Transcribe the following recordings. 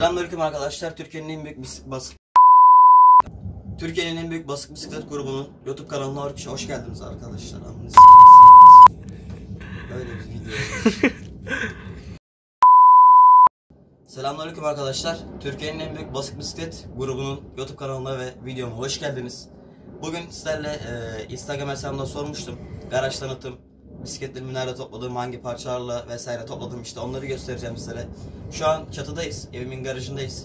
Selamünaleyküm arkadaşlar. Türkiye'nin en büyük basık bisiklet grubunun YouTube kanalına hoş geldiniz arkadaşlar. Böyle bir video. Selamünaleyküm arkadaşlar. Türkiye'nin en büyük basık bisiklet grubunun YouTube kanalına ve videoma hoş geldiniz. Bugün sizlerle Instagram hesabımda sormuştum. Garaj tanıtım, bisikletlerimi nerede topladım, hangi parçalarla vesaire topladım, işte onları göstereceğim sizlere. Şu an çatıdayız, evimin garajındayız.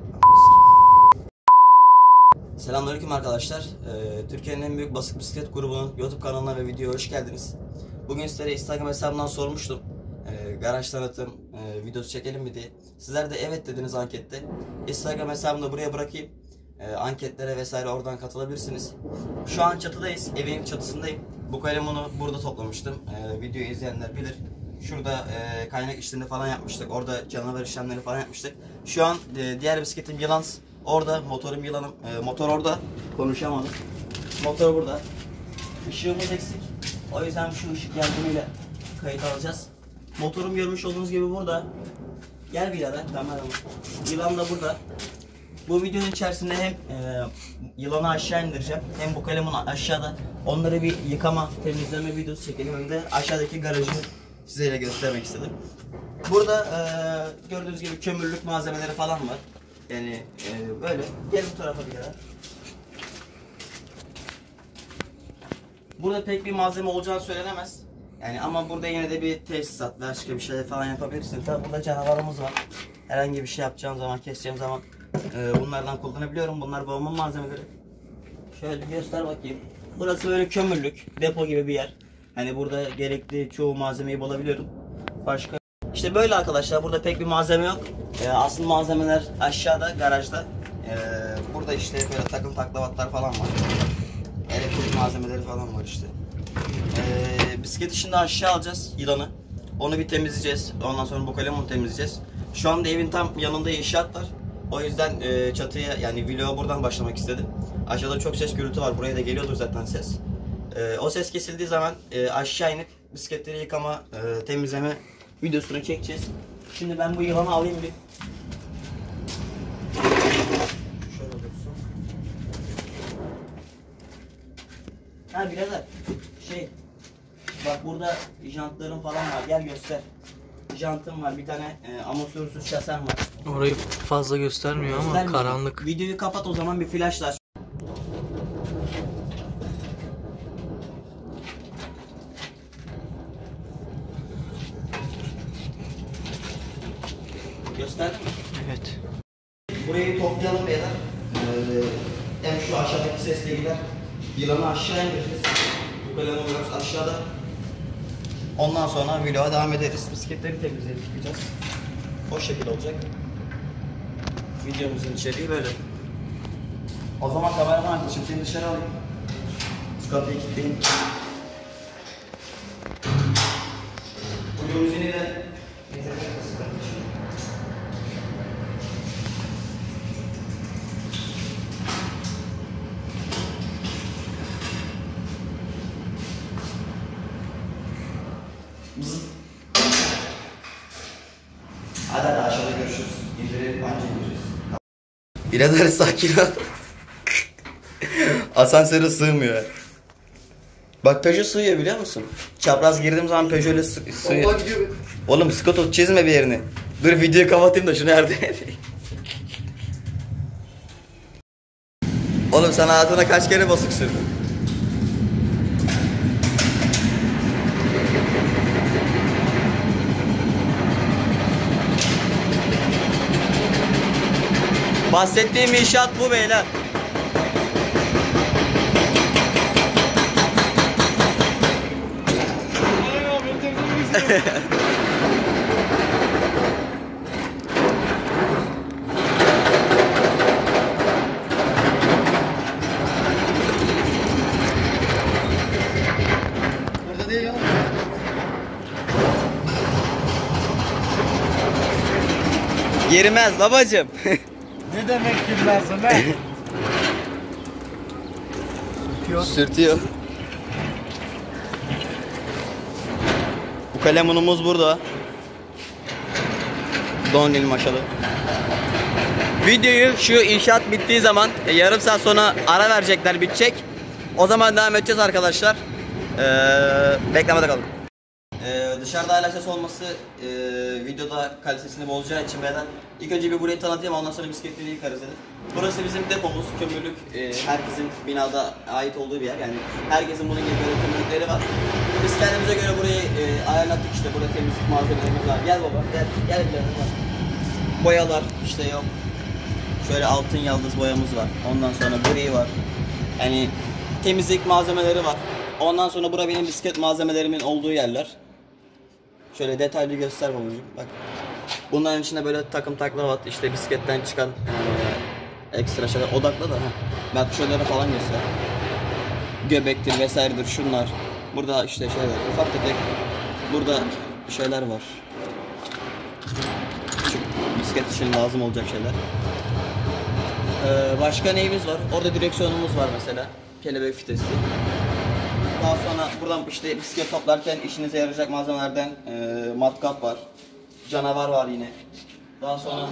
Selamünaleyküm arkadaşlar. Türkiye'nin en büyük basık bisiklet grubunun YouTube kanalına ve videoya hoş geldiniz. Bugün sizlere Instagram hesabımdan sormuştum. Garaj tanıtım videosu çekelim mi diye. Sizler de evet dediniz ankette. Instagram hesabımı da buraya bırakayım. Anketlere vesaire oradan katılabilirsiniz. Şu an çatıdayız. Evin çatısındayım. Bu kalemonu burada toplamıştım. Videoyu izleyenler bilir. Şurada kaynak işlerini falan yapmıştık. Orada canavar işlemleri falan yapmıştık. Şu an diğer bisikletim Yılan. Orada motorum Yılan'ım. Motor orada. Konuşamadım. Motor burada. Işığımız eksik. O yüzden şu ışık yardımıyla kayıt alacağız. Motorum görmüş olduğunuz gibi burada. Gel birader, kameramı. Yılan da burada. Bu videonun içerisinde hem yılanı aşağı indireceğim, hem bu kalemun aşağıda. Onları bir yıkama, temizleme videosu çekelim, hem de aşağıdaki garajı size göstermek istedim. Burada gördüğünüz gibi kömürlük malzemeleri falan var. Yani böyle. Gel bu tarafa bir yere. Burada pek bir malzeme olacağını söylenemez. Yani ama burada yine de bir tesisat, başka bir şeyler falan yapabilirsin. Tabi burada canavarımız var. Herhangi bir şey yapacağım zaman, keseceğim zaman bunlardan kullanabiliyorum. Bunlar babamın malzemeleri. Şöyle göster bakayım. Burası böyle kömürlük, depo gibi bir yer. Hani burada gerekli çoğu malzemeyi bulabiliyorum. Başka işte böyle arkadaşlar, burada pek bir malzeme yok. Asıl malzemeler aşağıda, garajda. Burada işte böyle takım taklavatlar falan var. Elektrik malzemeleri falan var işte. Bisikleti şimdi aşağı alacağız, Yılan'ı. Onu bir temizleyeceğiz. Ondan sonra bu kalemonu temizleyeceğiz. Şu anda evin tam yanında inşaat var. O yüzden çatıya, yani vloga buradan başlamak istedim. Aşağıda çok ses gürültü var. Buraya da geliyordur zaten ses. O ses kesildiği zaman aşağı inip bisikletleri yıkama, temizleme videosunu çekeceğiz. Şimdi ben bu Yılan'ı alayım bir. Şöyle dursun. Ha birader, bak burada jantlarım falan var, gel göster. Jantım var, bir tane amortisörsüz şasem var. Orayı fazla göstermiyor ama karanlık. Videoyu kapat o zaman, bir flashla aç. Gösterdin mi? Evet. Burayı toplayalım beyler. Hem şu aşağıdaki sesle gider. Yılanı aşağı indireceğiz. Bu kalemi biraz aşağıda. Ondan sonra vloga devam ederiz. Bisikletleri temizleyip yıkayacağız. O şekilde olacak. Videomuzun içeriği böyle. O zaman kameraman arkadaşım seni dışarı alayım. Şu kapıyı kilitleyeyim. Bu limuzini de getirmek istedim. Hadi aşağıda görüşürüz. İndirelim, anca indireceğiz. Birader sakin ol. Asansöre sığmıyor. Bak Peugeot sığıyor, biliyor musun? Çapraz girdiğim zaman Peugeot ile sığıyor. Oğlum Scotto çizme bir yerini. Dur videoyu kapatayım da şunu yardım edeyim. Oğlum sen hayatına kaç kere basık sürdün? Bahsettiğim inşaat bu beyler. Burada değil ya. Girmez babacım. Ne demek girmezsin ne? Sürtüyor. Bu kalemunumuz burada. Donil maşalı. Videoyu şu inşaat bittiği zaman yarım saat sonra ara verecekler, bitecek. O zaman devam edeceğiz arkadaşlar. Beklemede kalın. Dışarıda hala ses olması videoda kalitesini bozacağı için beden ilk önce bir burayı tanıtayım, ondan sonra bisikletleri yıkarız dedim. Burası bizim depomuz, kömürlük, herkesin binada ait olduğu bir yer, yani herkesin bunun gibi böyle kömürlükleri var. Biz kendimize göre burayı ayarlattık, işte burada temizlik malzemelerimiz var. Gel baba, gel birader. Boyalar işte yok. Şöyle altın yıldız boyamız var. Ondan sonra gri var. Yani temizlik malzemeleri var. Ondan sonra bura benim bisiklet malzemelerimin olduğu yerler. Şöyle detaylı göster babacığım. Bak. Bunların içinde böyle takım taklavat, işte bisikletten çıkan ekstra şeyler, odakla da. Bak şöyle falan göster. Göbektir vesairedir şunlar. Burada işte şeyler ufak tefek. Burada şeyler var. Şu bisiklet için lazım olacak şeyler. Başka neyimiz var? Orada direksiyonumuz var mesela. Kelebek fitesi. Daha sonra buradan işte bisiklet toplarken işinize yarayacak malzemelerden matkap var. Canavar var yine. Daha sonra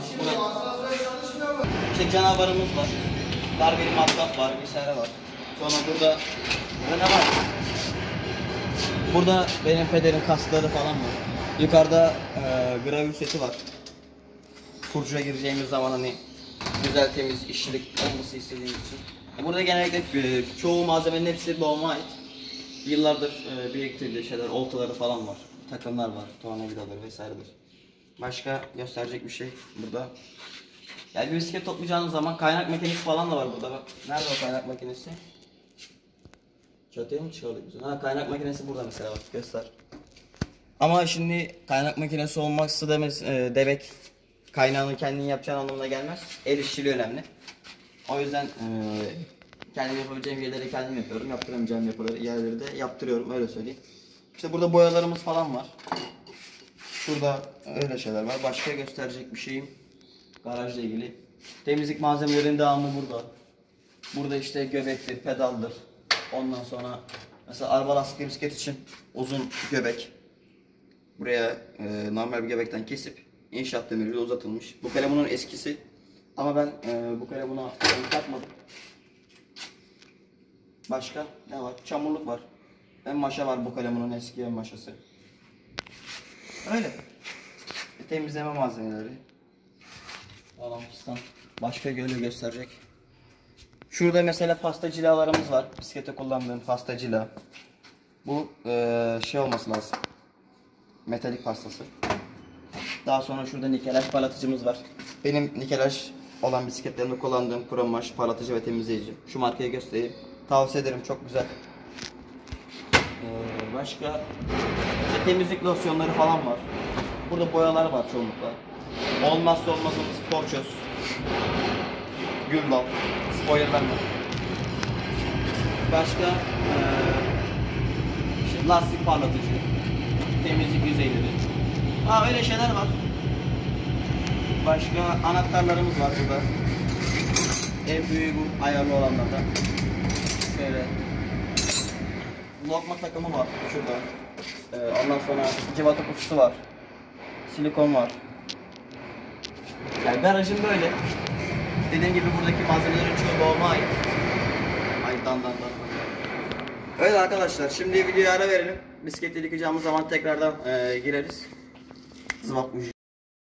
işte canavarımız var. Darbeli matkap var, vesaire var. Sonra burada ne var? Burada benim pederin kaskları falan var. Yukarıda gravür seti var. Kurcuya gireceğimiz zaman hani güzel temiz işçilik olması istediğim için. Burada genellikle çoğu malzemenin hepsi babama ait. Yıllardır biriktirdiği şeyler, oltaları falan var. Takımlar var, tornavidaları vesairedir. Başka gösterecek bir şey burada. Yani bir bisiklet toplayacağınız zaman kaynak makinesi falan da var burada. Bak, nerede o kaynak makinesi? Çatıya mı çıkardık biz? Ha, kaynak makinesi burada mesela, bak göster. Ama şimdi kaynak makinesi olması demek kaynağını kendin yapacağın anlamına gelmez. El işçiliği önemli. O yüzden kendim yapabileceğim yerleri kendim yapıyorum. Yaptıramayacağım yerleri de yaptırıyorum, öyle söyleyeyim. İşte burada boyalarımız falan var. Şurada öyle şeyler var. Başka gösterecek bir şeyim garajla ilgili. Temizlik malzemelerinin devamı burada. Burada işte göbektir, pedaldır. Ondan sonra mesela araba lastikli bisiklet için uzun göbek. Buraya normal bir göbekten kesip inşaat demiriyle uzatılmış. Bu kalem bunun eskisi. Ama ben bu kere buna takmadım. Başka ne var? Çamurluk var. En maşa var, bu kalemunun eski en maşası. Öyle. Temizleme malzemeleri. Falan fistan. Başka göle gösterecek. Şurada mesela pasta cilalarımız var. Bisiklete kullandığım pasta cila. Bu şey olması lazım. Metalik pastası. Daha sonra şurada nikelaj parlatıcımız var. Benim nikelaj olan bisikletlerimde kullandığım kromaj parlatıcı ve temizleyici. Şu markayı göstereyim. Tavsiye ederim, çok güzel. Başka işte temizlik losyonları falan var. Burada boyalar var çoğunlukla. Olmazsa olmazımız porçöz, güldal, spoilerler var. Başka işte lastik parlatıcı, temizlik yüzeyleri. Öyle şeyler var. Başka anahtarlarımız var burada. En büyüğü bu, ayarlı olanlardan. Şöyle lokma takımı var şurada. Ondan sonra cıvata kutusu var. Silikon var. Yani garajım böyle. Dediğim gibi buradaki malzemelerin çoğu babama ait. Öyle arkadaşlar, şimdi videoya ara verelim. Bisikleti yıkayacağımız zaman tekrardan gireriz. Zıvap müziği.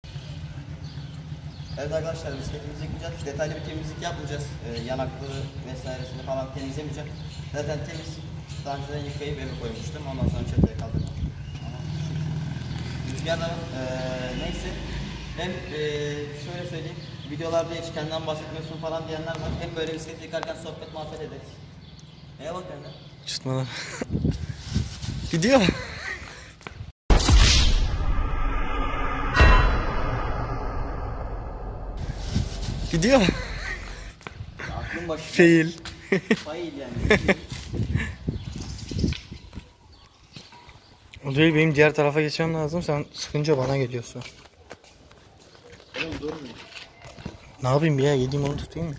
Evet arkadaşlar, bisikletimizi yıkayacağız. Detaylı bir temizlik yapmayacağız. Yanakları vesairesini falan temizlemeyeceğim. Zaten temiz. Daha önceden yıkayıp eve koymuştum. Ondan sonra çatıya kaldırdım. Rüzgarda neyse. Hem şöyle söyleyeyim. Videolarda hiç kendinden bahsetmiyorsun falan diyenler var. Hem böyle bisiklet yıkarken sohbet muhabbet ederiz. Neye bakıyorsun lan? Çıtma. Gidiyor. Gidiyor. Aklım başında. Fail. Fail yani. O değil, benim diğer tarafa geçmem lazım. Sen sıkınca bana geliyorsun. Oğlum durmuyor. Ne yapayım ya, yediğim onu tutayım mı?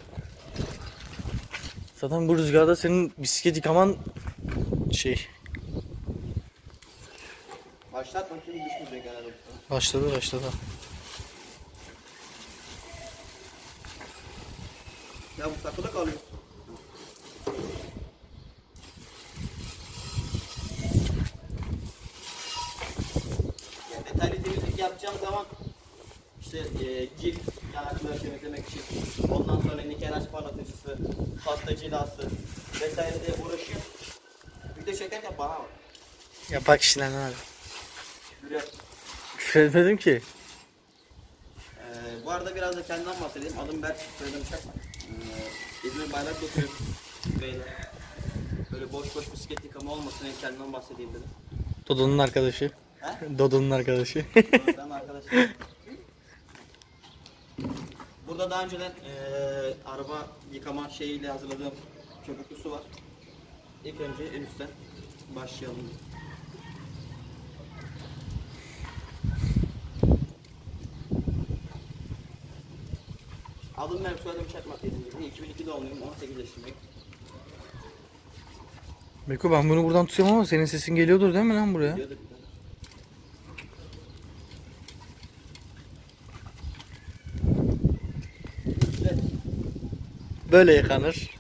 Zaten bu rüzgarda senin bisiklet yıkaman şey. Başlat bakayım, düşmeyecek herhalde. Başladı. Ya bu takılı kalıyor. Ya detaylı temizlik yapacağım zaman işte cilt yanakları temizlemek için, ondan sonra nikelaj parlatıcısı, pasta cilası vesaire diye uğraşıyor. Video çekerken bana bak. Ya bak işine abi. Yürü. Küfür etmedim ki. Bu arada biraz da kendimden bahsedeyim. Adım Berk, soyadım Çakmak. İzmir Bayrak'ta oturuyorum. Böyle boş boş bisiklet yıkama olmasın, hem kendimden bahsedeyim dedim. Dodo'nun arkadaşı. He? Dodo'nun arkadaşı. Ben arkadaşlar. Burada daha önceden araba yıkama şeyiyle hazırladığım köpüklü su var. İlk önce en üstten başlayalım. Adım Berk, soyadım Çakmak dediğim gibi. 2002 doğumluyum, 18 yaşındayım. Beko ben bunu buradan tutuyorum ama senin sesin geliyordur değil mi lan buraya? Geliyordur bir tane. Evet. Böyle yıkanır.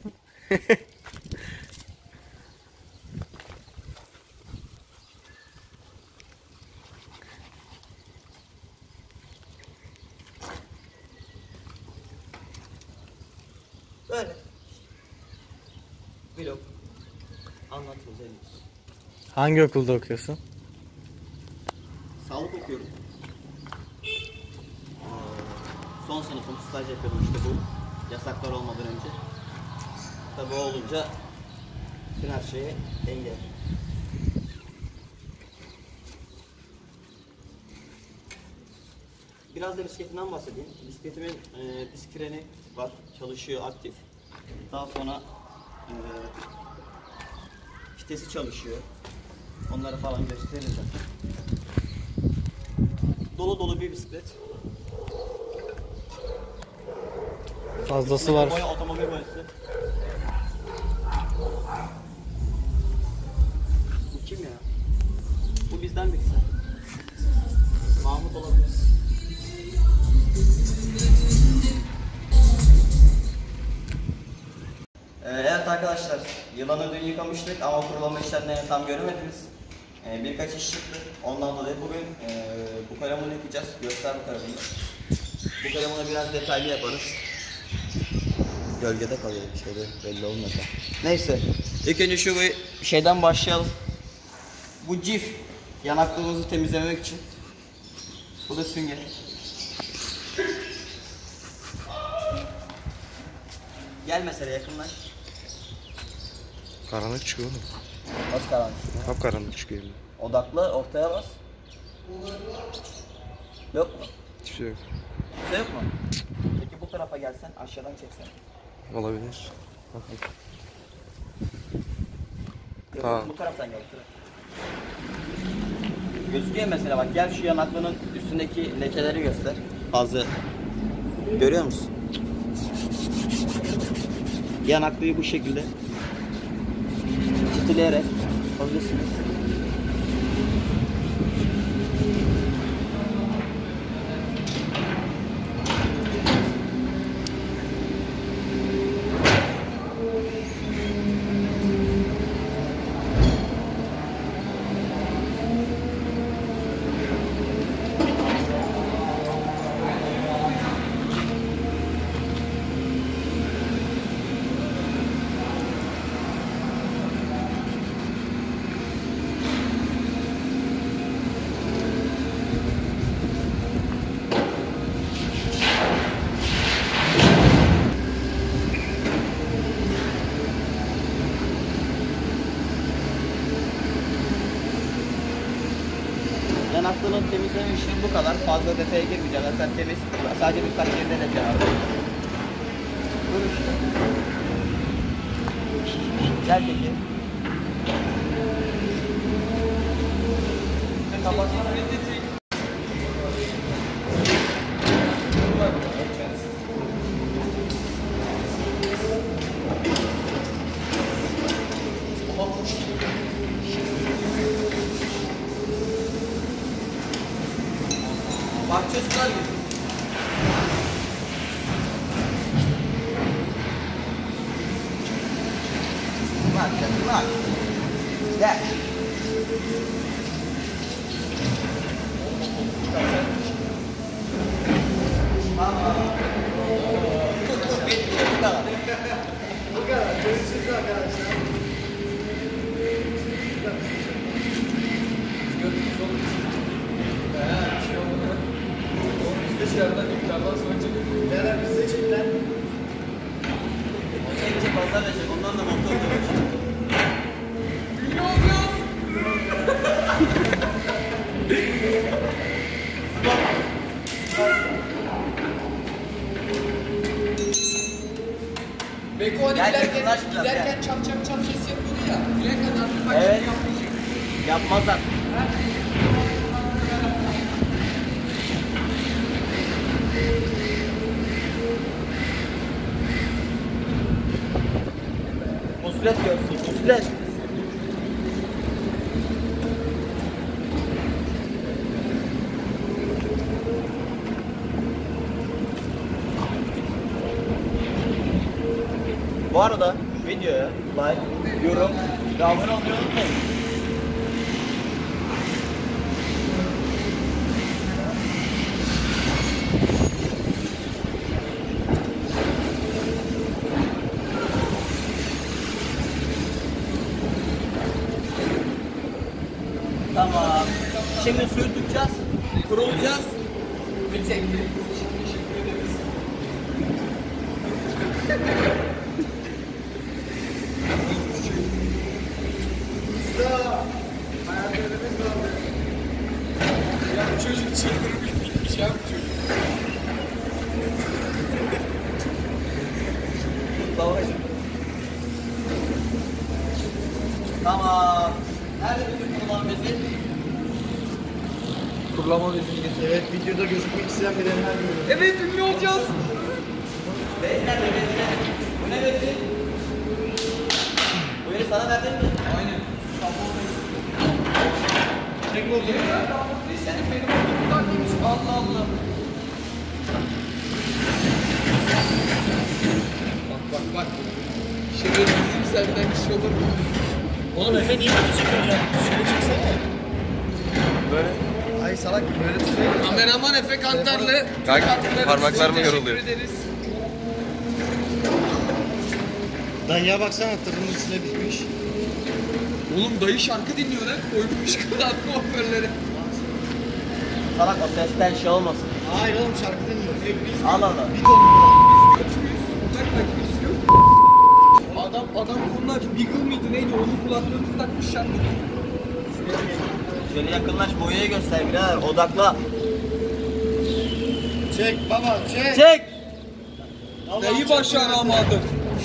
Böyle. Vlog. Anlatıyoruz henüz. Hangi okulda okuyorsun? Sağlık okuyorum. Son sınıfım, staj yapıyordum işte bu yasaklar olmadan önce. Tabii o olunca bütün her şeye engel. Biraz da bisikletimden bahsedeyim. Bisikletimin disk freni var, çalışıyor, aktif. Daha sonra vitesi çalışıyor. Onları falan gösteririz zaten. Dolu dolu bir bisiklet. Fazlası var. Boya, otomobil boyası. Bu kim ya? Bu bizden birisi. Mahmut olabilir. Evet arkadaşlar, yılanı dün yıkamıştık ama kurulama işlemlerini tam göremediniz. Birkaç iş çıktı. Ondan dolayı bugün bu kalemini yapacağız. Göster bu kalemini. Bu kalemini biraz detaylı yaparız. Gölgede kalıyor, şeyde belli olmadı. Neyse, ilk önce şu şeyden başlayalım. Bu cif, yanaklarımızı temizlemek için. Bu da sünger. Gel mesela, yakınlaş. Karanlık çıkıyor oğlum. Nasıl karanlık? Hep karanlık çıkıyor. Odakla, ortaya bas. Yok mu? Hiçbir şey yok. Kimse yok mu? Peki bu tarafa gelsen, aşağıdan çeksen. Olabilir. Bakalım. Yok, Tamam. bu taraftan gel. Gözüküyor mesela, bak gel şu yanaklarının üstündeki lekeleri göster. Fazla. Görüyor musun? Yanaklıyı bu şekilde titilleyerek yapabilirsiniz. Yanaklarının temizleme işi bu kadar. Fazla detaya girmeyeceğim. Zaten temiz. Sadece birkaç yerinde leke var. Dur işte. Gel peki. Kapatsana. Bahçe sular gibi. Bak. Gel. Tamam. Bitti bu kadar. Bu kadar. Görüşürüz arkadaşlar. Beyler bize çekler. Çek fazla verecek. Ondan da motor dövecek. Beko hani Gel, giderken, yakınlaş biraz, giderken çap çap çap ses yapıyordu ya. Buraya kadar bir bak Evet. yapmayacak. Yapmazlar. Musret görsün. Musret. Bu arada videoya like, yorum ve abone olmayı unutmayın. Tamam. Şimdi suyu tutacağız, kurulacağız. Bir tek teşekkür ederiz. Ya bu çocuk çıldırıp bitmiş ya bu çocuk. Tamam. Nerede bütün kurulan bezi? Kurulama bezini getir. Evet, videoda gözükmek isteyen bilenler görüyor. Evet ünlü olacağız. Bez nerede bezi? Bu ne bezi? Bu yeri sana verdim mi? Aynen. Tek oldu. Senin benim okuldan değilmiş. Allah Allah. Bak bak bak. Şerefsizim senden iş olur mu? Oğlum Efe niye böyle çekiyor ya? Şöyle çeksene. Böyle. Ay salak böyle bir şey. Kameraman Efe Kantarlı. Kanka, Kantarlı parmaklar mı teşekkür yoruluyor? ederiz. Dayıya baksana tırının üstüne bitmiş. Oğlum dayı şarkı dinliyor lan. Koymuş kulaklı hoparlöre. Salak o sesten şey olmasın. Hayır oğlum şarkı dinliyor. Biz Al al. bir ton. Bak bak biz yok. Adam kolunu aç. Beagle mıydı neydi? Onun kulaklığını takmış şarkı dinliyor. Şöyle yakınlaş, boyayı göster birader, odakla. Çek baba çek. Çek! Neyi başaramadım?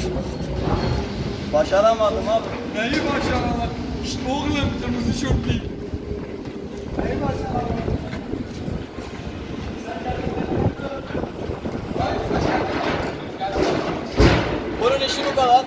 Başaramadım abi. Neyi başaramadım? İşte oğlum kırmızı çok iyi. Neyi başaramadım? Bunun işi bu kadar.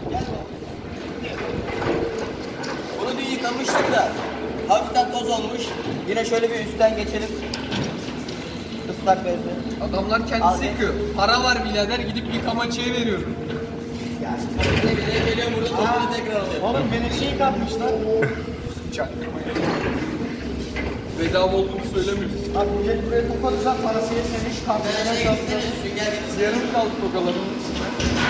Bunu dün yıkamıştık da hafiften toz olmuş. Yine şöyle bir üstten geçelim. Islak bezi. Adamlar Abi. kendisi yıkıyor. Para var birader gidip yıkamacıya veriyor. Yani ne bileyim geliyor burada tozunu tekrar alıyor. Oğlum benimki yıkanmışlar. Çaktırmayın. Bedava olduğunu söylemiyoruz. Bak millet buraya toparlayacak parası yetmemiş. Kartlarına çalışıyor. Sünger getir. Yarım kaldı tokalarımın içinde.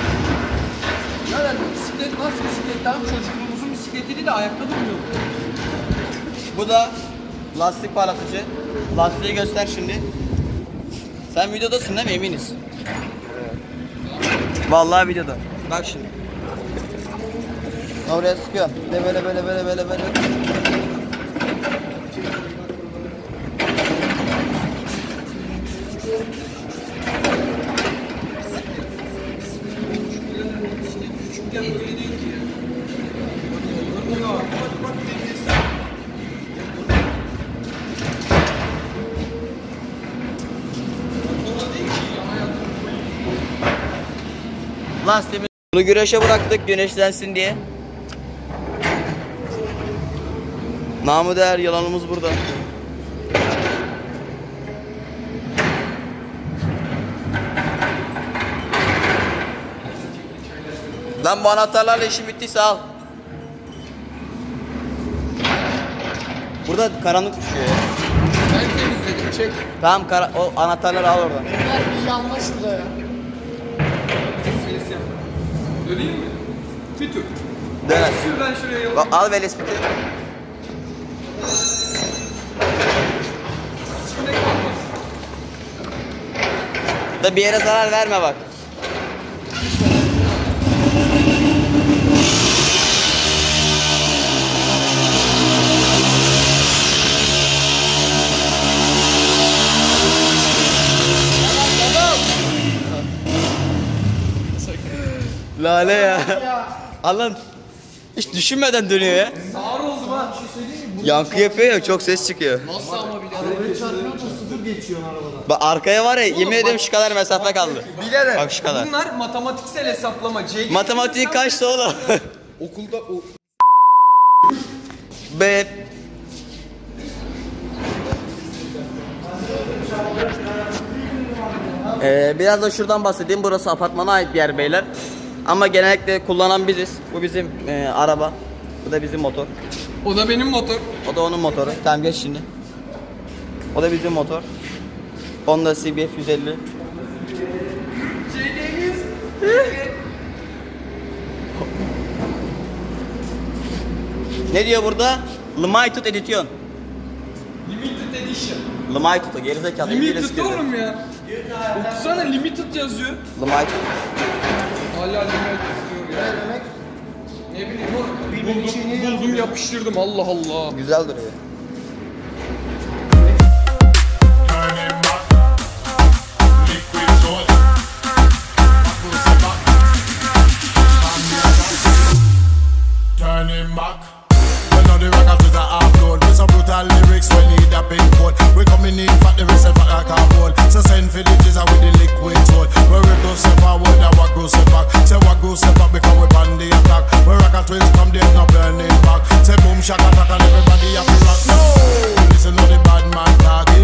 Bu bisiklet nasıl bisiklet? Tamam çocukluğumuzun bisikletini de ayakta durmuyor. Bu da lastik parlatıcı. Lastiği göster şimdi. Sen videodasın değil mi? Eminiz. Vallahi videoda. Bak şimdi. Oraya sıkıyor. Bir de böyle. Küçükken böyle değil ki ya. Bak deniz. Motorla değil ki ya hayatım. Lastiğimizi bunu güneşe bıraktık güneşlensin diye. Namı değer yalanımız burada. Lan bu anahtarlarla işim bittiyse al. Burada karanlık düşüyor ya. Ben temizledim çek. Tamam o anahtarları al oradan. Bunlar bir yanma şurada ya. Ses yap. Döneyim mi? Bir tur. Dön hadi. Şuradan şuraya yol. Bak, al velespiti. İçinde kalmaz. Da bir yere zarar verme bak. Lale ya. Allah'ım hiç düşünmeden dönüyor ya. Ağır oldu ha. Yankı yapıyor ya, çok ses çıkıyor. Nasıl ama bile. Arabayı çarpıyor da sıfır geçiyorsun arabadan. Bak arkaya var ya, yemin ederim şu kadar mesafe kaldı. Bilerek. Bak şu kadar. Bunlar matematiksel hesaplama. CG Matematiğin kaçtı oğlum? Okulda o... Be. Biraz da şuradan bahsedeyim. Burası apartmana ait bir yer beyler. Ama genellikle kullanan biziz. Bu bizim araba. Bu da bizim motor. O da benim motor. O da onun motoru. Tamam geç şimdi. O da bizim motor. Honda CBF 150. Ne diyor burada? Limited Edition. Limited Edition. Limited, gerizekalı. Limited oğlum ya. Okusana limited yazıyor. Limited. Hala limited istiyor ya. Ne demek? Ne bileyim oğlum. Buldum yapıştırdım Allah Allah. Güzel duruyor. Turning back, liquid soul. Turning back. When all the rockers with a half load, with some brutal lyrics, we need a pink code. We coming in fat, the rest of like a ball. So send for the jizzer with the liquid soul. Where we go step forward, and what goes step back. Say what goes step back because we on the attack. Where rock and twins come, there's no burning back. Say boom, shaka, attack, and everybody have to rock. No, listen to the bad man talking.